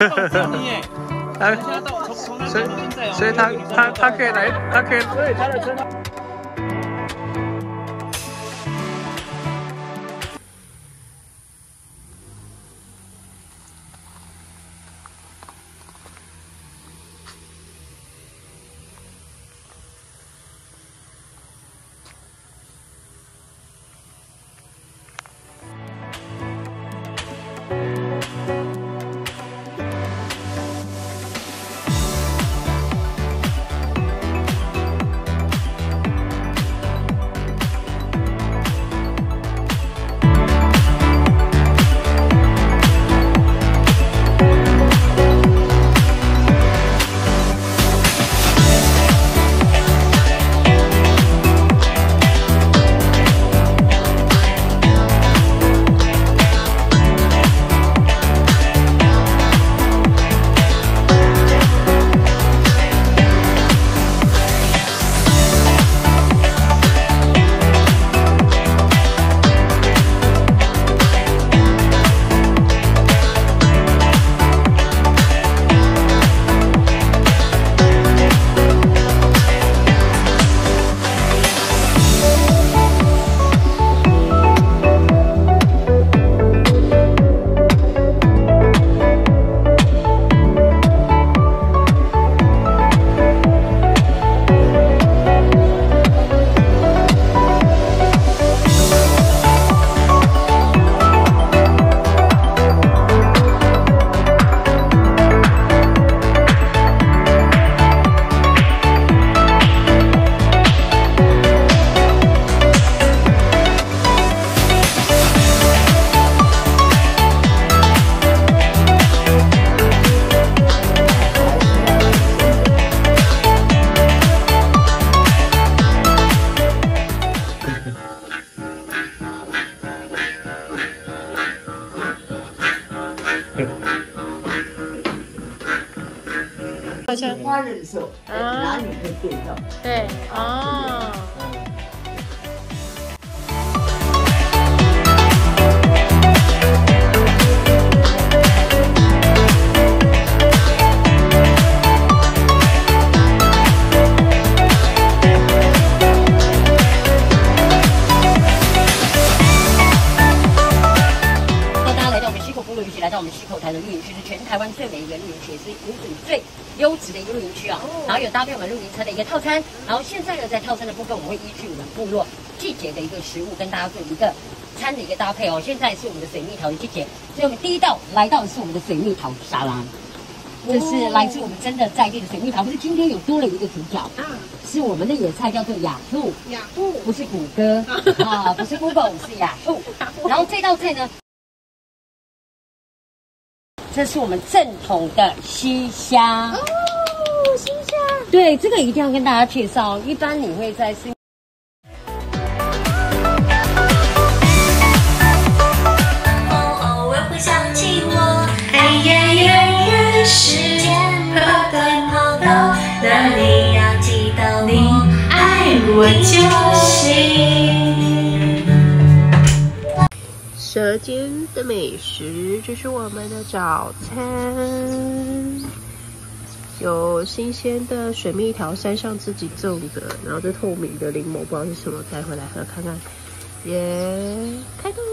只有你耶！他现在到从那边到现在哦， 所以他可以来，他可以， 所以他的车。 花的时候，哪里可以对到？ 对，哦。 来到我们溪口台的露营区，是全台湾最美的一个露营区，也是饮水最优质的一个露营区啊。然后有搭配我们露营车的一个套餐，然后现在呢，在套餐的部分，我们会依据我们部落季节的一个食物，跟大家做一个餐的一个搭配哦。现在是我们的水蜜桃的季节，所以我们第一道来到的是我们的水蜜桃沙拉，这是来自我们真的在地的水蜜桃，不是今天有多了一个主角是我们的野菜，叫做雅兔，不是谷歌啊，不是 Google， 是雅兔。然后这道菜呢？这是我们正统的西虾哦，西虾，对，这个一定要跟大家介绍。一般你会在偶尔会想起我，爱也远远时间不断跑到哪里要记到你爱我就行。 舌尖的美食，这是我们的早餐，有新鲜的水蜜桃，山上自己种的，然后这透明的柠檬，不知道是什么，带回来喝看看。耶，开动了。